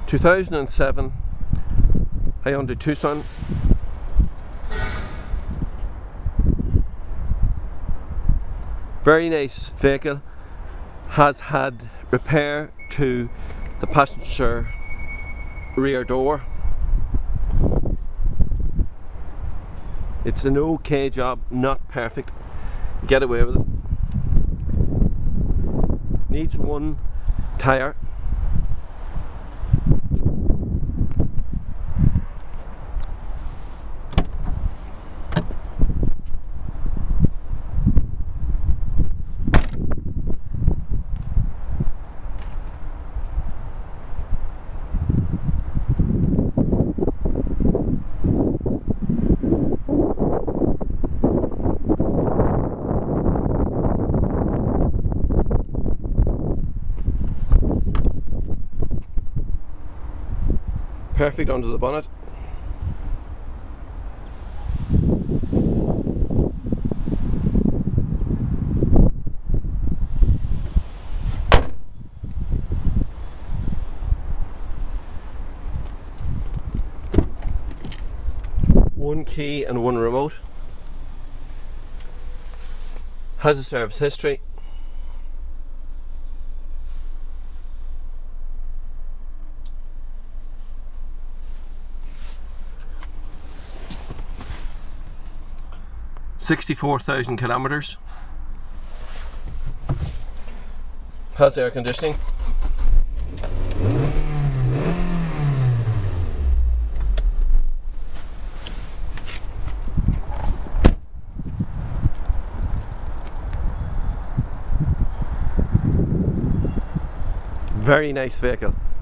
2007 Hyundai Tucson. Very nice vehicle. Has had repair to the passenger rear door. It's an okay job, not perfect. Get away with it. Needs one tyre. Perfect under the bonnet. One key and one remote. Has a service history. $64,000 kilometers. Has air conditioning. Very nice vehicle.